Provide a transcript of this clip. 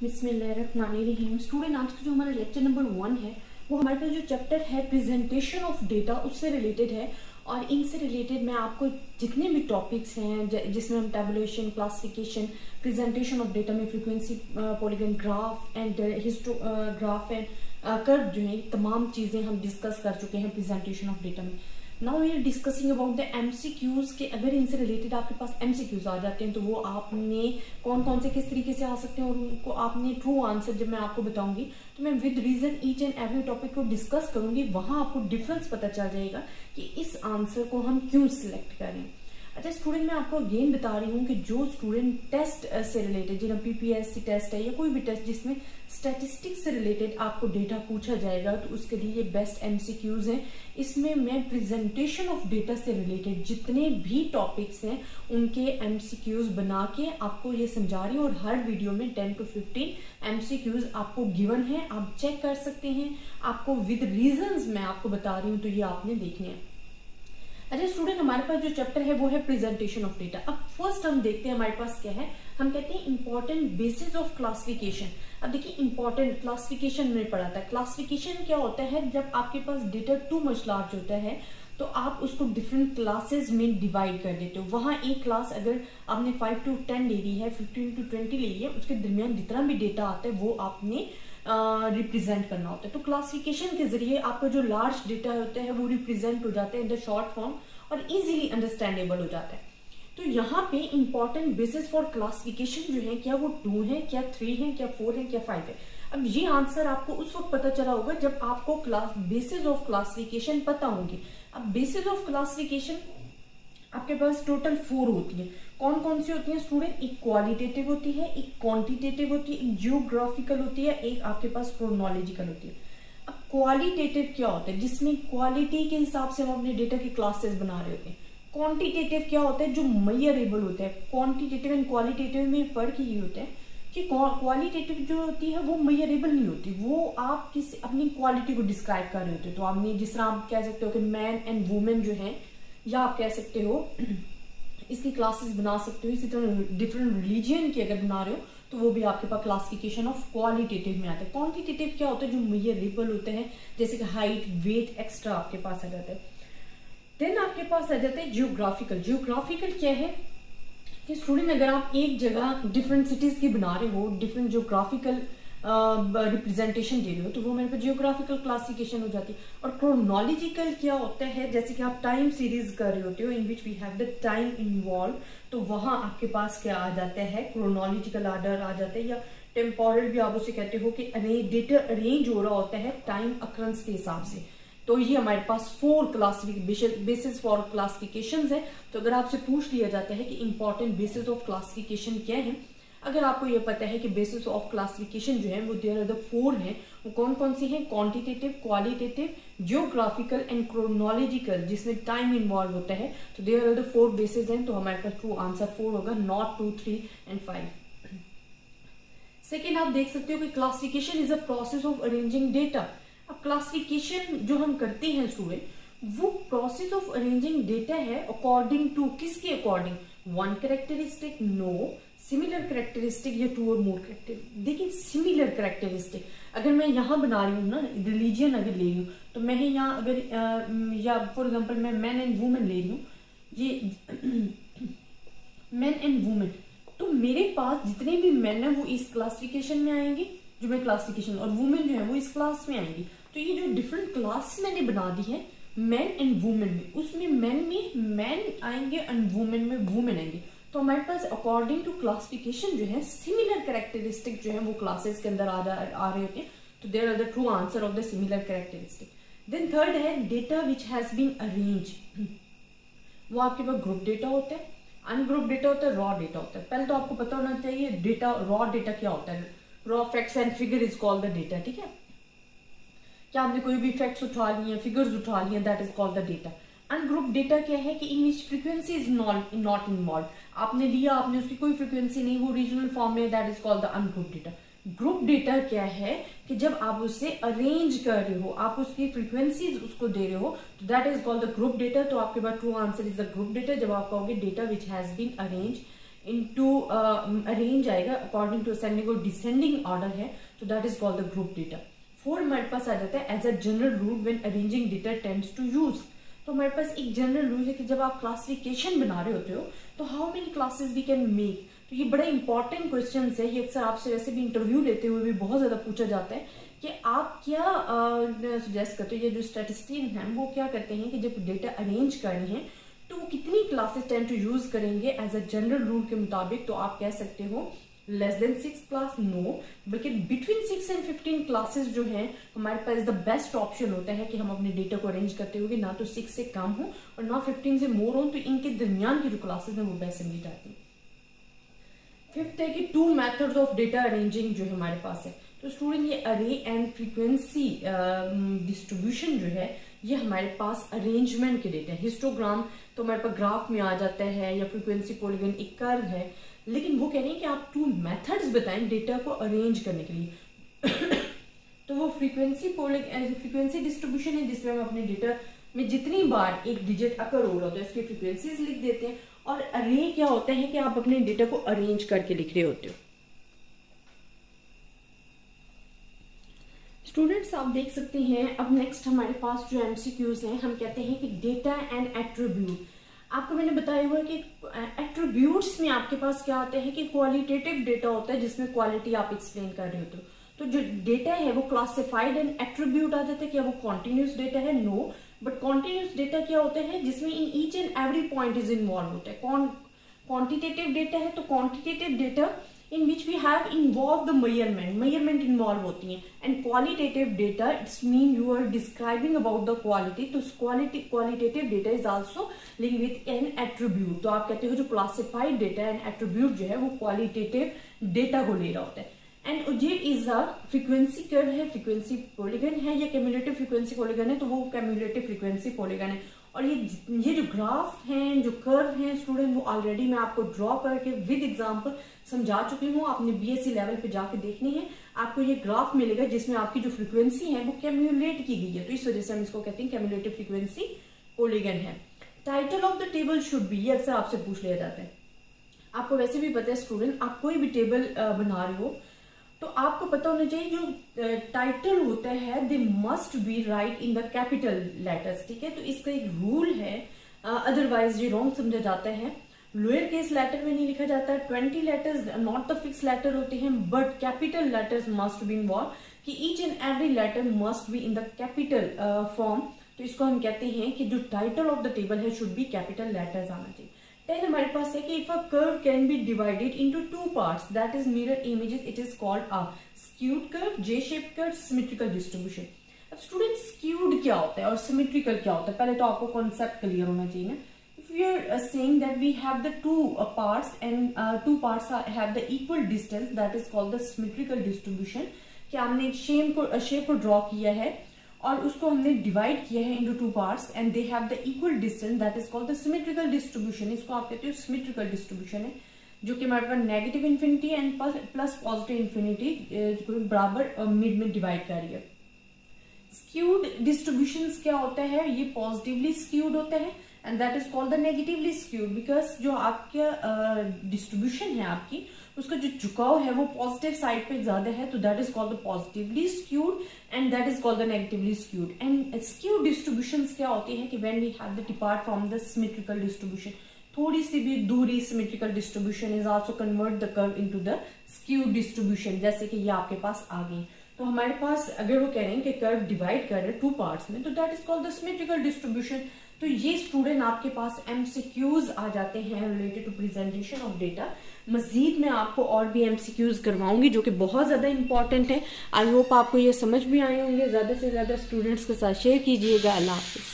बिस्मिल्लाहिर्रहमानिर्रहीम। स्टूडेंट, आज का जो हमारा लेक्चर नंबर 1 है वो हमारे पास जो चैप्टर है प्रेजेंटेशन ऑफ डेटा उससे रिलेटेड है। और इनसे रिलेटेड मैं आपको जितने भी टॉपिक्स हैं जिसमें हम tabulation, classification, presentation of data में frequency, polygon graph and histograph and curve जो है तमाम चीजें हम डिस्कस कर चुके हैं प्रेजेंटेशन ऑफ डेटा में। Now we are discussing about the MCQs के अगर इनसे रिलेटेड आपके पास एमसीक्यूज आ जाते हैं तो वो आपने कौन कौन से किस तरीके से आ सकते हैं और उनको आपने ट्रू आंसर जब मैं आपको बताऊंगी तो मैं with reason each and every topic को डिस्कस करूंगी। वहां आपको डिफरेंस पता चल जाएगा कि इस आंसर को हम क्यों सिलेक्ट करें। अच्छा स्टूडेंट, मैं आपको अगेन बता रही हूँ कि जो स्टूडेंट टेस्ट से रिलेटेड, जिन्हें पीपीएससी टेस्ट है या कोई भी टेस्ट जिसमें स्टैटिस्टिक्स से रिलेटेड आपको डेटा पूछा जाएगा तो उसके लिए ये बेस्ट एमसीक्यूज हैं। इसमें मैं प्रेजेंटेशन ऑफ डेटा से रिलेटेड जितने भी टॉपिक्स हैं उनके एमसीक्यूज बना के आपको ये समझा रही हूँ और हर वीडियो में 10 to 15 एमसीक्यूज आपको गिवन है, आप चेक कर सकते हैं। आपको विद रीजंस मैं आपको बता रही हूँ तो ये आपने देखने हैं। अच्छा स्टूडेंट, हमारे पास जो चैप्टर है वो है प्रेजेंटेशन ऑफ डेटा। अब फर्स्ट हम देखते हैं हमारे पास क्या है। हम कहते हैं इंपॉर्टेंट बेसिस ऑफ क्लासिफिकेशन। अब देखिए इंपॉर्टेंट क्लासिफिकेशन में पढ़ा था। क्लासिफिकेशन क्या होता है, जब आपके पास डेटा टू मच लार्ज होता है तो आप उसको डिफरेंट क्लासेस में डिवाइड कर देते हो। वहां एक क्लास अगर आपने 5 to 10 ले ली है, 15 to 20 ले ली है, उसके दरमियान जितना भी डेटा आता है वो आपने रिप्रेजेंट करना होता है। तो क्लासिफिकेशन के जरिए आपका जो लार्ज डेटा होता है वो रिप्रेजेंट हो जाता है इन द शॉर्ट फॉर्म और इजीली अंडरस्टैंडेबल हो जाता है। तो यहाँ पे इंपॉर्टेंट बेसिस फॉर क्लासिफिकेशन जो है, क्या वो 2 है, क्या 3 है, क्या 4 है, क्या 5 है। अब ये आंसर आपको उस वक्त पता चला होगा जब आपको बेसिस ऑफ क्लासिफिकेशन पता होंगे। अब बेसिस ऑफ क्लासिफिकेशन आपके पास टोटल 4 होती है। कौन कौन सी होती है स्टूडेंट? एक क्वालिटेटिव होती है, एक क्वांटिटेटिव होती है, एक जियोग्राफिकल होती है, एक आपके पास क्रोनोलॉजिकल होती है। अब क्वालिटेटिव क्या होता है? जिसमें क्वालिटी के हिसाब से हम अपने डेटा के क्लासेस बना रहे होते हैं। क्वांटिटेटिव क्या होता है? जो मेजरेबल होता है। क्वांटिटेटिव एंड क्वालिटेटिव में फर्क ये होता है कि क्वालिटेटिव जो होती है वो मेजरेबल नहीं होती, वो आप किसी अपनी क्वालिटी को डिस्क्राइब कर रहे होते हो। तो आपने जिस तरह आप कह सकते हो कि मैन एंड वुमेन जो है, या आप कह सकते हो इसकी क्लासेस बना सकते हो। इसी तरह डिफरेंट रिलीजियन की अगर बना रहे हो तो वो भी आपके पास क्लासिफिकेशन ऑफ क्वालिटेटिव में आता है। क्वांटिटेटिव क्या होता है? जो मेजरेबल होते हैं, जैसे कि हाइट, वेट, एक्स्ट्रा आपके पास आ जाता है। देन आपके पास आ जाता है जियोग्राफिकल। जियोग्राफिकल क्या है कि स्टूडेंट अगर आप एक जगह डिफरेंट सिटीज की बना रहे हो, डिफरेंट जियोग्राफिकल रिप्रेजेंटेशन दे रहे हो तो वो मेरे पास जियोग्राफिकल क्लासिफिकेशन हो जाती है। और क्रोनोलॉजिकल क्या होता है? जैसे कि आप टाइम सीरीज कर रहे होते हो in which we have the time involve, तो वहां आपके पास क्या आ जाता है? क्रोनोलॉजिकल ऑर्डर आ जाता है, या टेम्पोरल भी आप उसे कहते हो कि डेटा अरेंज हो रहा होता है टाइम अक्रंस के हिसाब से। तो ये हमारे पास 4 क्लासिफिकेशन बेसिस फॉर क्लासिफिकेशंस है। तो अगर आपसे पूछ लिया जाता है कि इंपॉर्टेंट बेसिस ऑफ क्लासिफिकेशन क्या है, अगर आपको ये पता है कि बेसिस ऑफ क्लासिफिकेशन जो है वो देयर आर द 4 हैं, वो कौन कौन सी हैं? Quantitative, qualitative, geographical and chronological, जिसमें टाइम इन्वॉल्व होता है। तो देयर आर द 4 बेसिस हैं। तो हमारे पास ट्रू आंसर 4 होगा, नॉट 2, 3 एंड 5। सेकेंड, आप देख सकते हो कि classification is a process of arranging data. अब क्लासिफिकेशन जो हम करते हैं स्टूडेंट, वो प्रोसेस ऑफ अरेंजिंग डेटा है अकॉर्डिंग टू, किसके according? 1 characteristic, no, similar characteristic या 2 और मोर कैरेक्टरिस्टिक। देखिए सिमिलर कैरेक्टरिस्टिक अगर मैं यहाँ बना रही हूँ ना, रिलीजियन अगर ले रही हूँ तो मैं यहाँ अगर या फॉर एग्जाम्पल मैं मैन एंड वुमेन ले रही हूँ, ये मैन एंड वुमेन, तो मेरे पास जितने भी मैन है वो इस क्लासिफिकेशन में आएंगे जो मैं क्लासिफिकेशन, और वुमेन जो है वो इस क्लास में आएंगी। तो ये जो डिफरेंट क्लास मैंने बना दी है मैन एंड वुमेन में, उसमें मैन में मैन आएंगे एंड वुमेन में वुमेन आएंगे। तो हमारे पास अकॉर्डिंग टू क्लासिफिकेशन जो है सिमिलर कैरेक्टरिस्टिक जो है वो क्लासेस के अंदर आ रहे होते हैं। तो there are the true answer of the similar characteristic. Then third है data which has been arrange. वो आपके पास ग्रुप डेटा होता है, अनग्रुप डेटा होता है, रॉ डेटा होता है। पहले तो आपको पता होना चाहिए डेटा, रॉ डेटा क्या होता है। Raw facts and figure is called the data. ठीक है, क्या आपने कोई भी फैक्ट्स उठा लिए, फिगर्स उठा लिए, that is called the data. Ungroup data क्या है कि in which frequency is not involve. आपने लिया, आपने उसकी कोई फ्रीक्वेंसी नहीं, वो ओरिजिनल फॉर्म में, that is called the ungroup data. Group data क्या है कि जब आप उसे अरेंज कर रहे हो, आप उसकी फ्रीक्वेंसीज उसको दे रहे हो, तो that is called the group data. तो आपके पास true answer is the group data जब आप कहोगे data which has been arrange into arrange आएगा अकॉर्डिंग टू असेंडिंग और डिसेंडिंग ऑर्डर है, तो that is called the group data. 4 हमारे पास आ जाता है as a general rule when arranging data tends to use. तो हमारे पास एक जनरल रूल है कि जब आप क्लासिफिकेशन बना रहे होते हो तो how many classes we can make. तो ये बड़ा इंपॉर्टेंट क्वेश्चन है, ये अक्सर आपसे वैसे भी इंटरव्यू लेते हुए भी बहुत ज्यादा पूछा जाता है कि आप क्या सजेस्ट करते हो। ये जो स्टैटिस्टिशियन हैं वो क्या करते हैं कि जब डेटा अरेंज करनी है तो वो कितनी क्लासेस टेंड टू यूज करेंगे एज अ जनरल रूल के मुताबिक। तो आप कह सकते हो लेस देन 6 क्लास नो, बल्कि बिटवीन 6 and 15 क्लासेस जो हैं हमारे पास द बेस्ट ऑप्शन होता है कि हम अपने डेटा को अरेंज करते हुए ना तो 6 से कम हो और ना 15 से मोर हो, तो इनके दरमियान की जो क्लासेस हैं वो बेस्ट समझी जाती है। 5th है कि 2 मेथड्स ऑफ डेटा अरेंजिंग जो हमारे पास है। तो स्टूडेंट ये अरे एंड फ्रीक्वेंसी डिस्ट्रीब्यूशन जो है ये हमारे पास अरेंजमेंट के डेटा है। हिस्टोग्राम तो हमारे पास ग्राफ में आ जाता है, या फ्रीक्वेंसी पॉलीगन एक कर्व है, लेकिन वो कह रहे हैं कि आप 2 मेथड्स बताएं डेटा को अरेंज करने के लिए। तो वो फ्रीक्वेंसी डिस्ट्रीब्यूशन है जिसमें हम अपने डेटा में जितनी बार एक डिजिट अकर हो रहा होता है उसकी फ्रीक्वेंसीज लिख देते हैं, और अरे क्या होता है कि आप अपने डेटा को अरेंज करके लिख रहे होते हो। स्टूडेंट्स आप देख सकते हैं अब नेक्स्ट हमारे पास जो एमसीक्यूज हैं, हम कहते हैं कि डेटा एंड एट्रीब्यूट। आपको मैंने बताया हुआ है कि एट्रीब्यूट्स में आपके पास क्या होता है कि क्वालिटेटिव डेटा होता है जिसमें क्वालिटी आप एक्सप्लेन कर रहे होते हो। तो जो डेटा है वो क्लासिफाइड एंड एट्रीब्यूट आ जाता है। क्या वो कॉन्टिन्यूस डेटा है? नो, बट कॉन्टिन्यूस डेटा क्या होता है जिसमें in each and every point is involve होता है। क्वांटिटेटिव डेटा है तो quantitative data in which we have involved the measurement involve होती हैं, and qualitative data it's mean you are describing about the quality, तो qualitative data is also linked with an attribute। तो आप कहते हो जो classified data and attribute जो है वो qualitative data को ले रहा होता है। एंड ये इज अ फ्रीक्वेंसी कर्व है, फ्रीक्वेंसी पॉलीगन है, या क्यूमुलेटिव फ्रीक्वेंसी पॉलीगन है तो वो क्यूमुलेटिव फ्रीक्वेंसी पॉलीगन है। और ये जो ग्राफ हैं, जो कर्व हैं स्टूडेंट, वो ऑलरेडी मैं आपको ड्रॉ करके विद एग्जांपल समझा चुकी हूँ। आपने बीएससी लेवल पे जाके देखनी है, आपको ये ग्राफ मिलेगा जिसमें आपकी जो फ्रीक्वेंसी है वो कैम्युलेट की गई है, तो इस वजह से हम इसको कहते हैं कैम्युलेटिव फ्रीक्वेंसी पॉलीगन है। Title of the table should be, ये अक्सर आपसे पूछ लिया जाता है। आपको वैसे भी पता है स्टूडेंट, आप कोई भी टेबल बना रहे हो तो आपको पता होना चाहिए जो टाइटल होता है they must be write in the capital letters, ठीक है। तो इसका एक रूल है, अदरवाइज ये रॉन्ग समझा जाता है। लोअर केस लेटर में नहीं लिखा जाता है, 20 letters not the fix letter होते हैं, but capital letters must be involve, कि each and every letter must be in the capital form. तो इसको हम कहते हैं कि जो टाइटल ऑफ द टेबल है शुड बी कैपिटल लेटर्स आना चाहिए। देन हमारे पास है कि if a curve can be divided into 2 parts that is mirror images, it is called a skewed curve, J shape curve, symmetrical distribution. अब student skewed क्या होता है और सिमेट्रिकल क्या होता है, पहले तो आपको कॉन्सेप्ट क्लियर होना चाहिए ना। If we are saying that we have the 2 parts and 2 parts have the equal distance, that is called the symmetrical distribution। कि हमने एक शेप को ड्रॉ किया है और उसको हमने डिवाइड किया है into 2 parts and they have the equal distance, that is called the symmetrical distribution। इसको आप कहते हो symmetrical distribution है, जो कि हमारे पास negative infinity and plus positive infinity बराबर मिड में डिवाइड कर रही है। स्क्यूड डिस्ट्रीब्यूशंस क्या होता है, ये पॉजिटिवली स्क्यूड होता है and that is called the negatively skewed, because जो आपका डिस्ट्रीब्यूशन है आपकी, उसका जो झुकाव है वो पॉजिटिव साइड पे ज्यादा है, तो that is called the positively skewed and that is called the negatively skewed. And skewed distributions क्या होती है कि when we have the depart from the symmetrical distribution, थोड़ी सी भी दूरी symmetrical distribution is also convert the curve into the skewed distribution, जैसे कि ये आपके पास आ गई। तो हमारे पास अगर वो कह रहे हैं कि कर्व डिवाइड कर रहे हैं 2 पार्ट्स में, तो that is called the symmetrical distribution. तो ये स्टूडेंट आपके पास एमसीक्यूज आ जाते हैं related to presentation of data. मजीद मैं आपको और भी एमसीक्यूज करवाऊंगी जो कि बहुत ज्यादा इंपॉर्टेंट है। आई होप आपको ये समझ भी आए होंगे। ज्यादा से ज्यादा स्टूडेंट्स के साथ शेयर कीजिएगा। अल्लाह हाफिज।